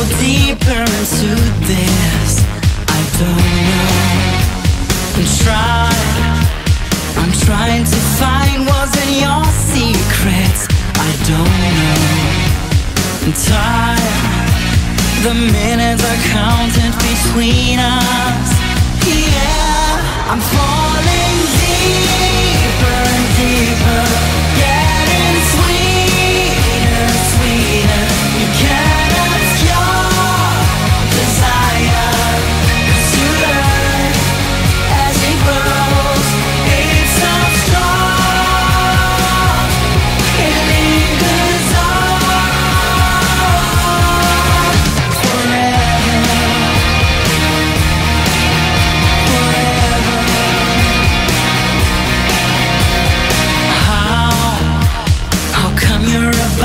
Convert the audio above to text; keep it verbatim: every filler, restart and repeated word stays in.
deeper into this. I don't know. I'm trying, I'm trying to find what's in your secrets. I don't know. I'm tired. The minutes are counted between us. Yeah, I'm falling deeper and deeper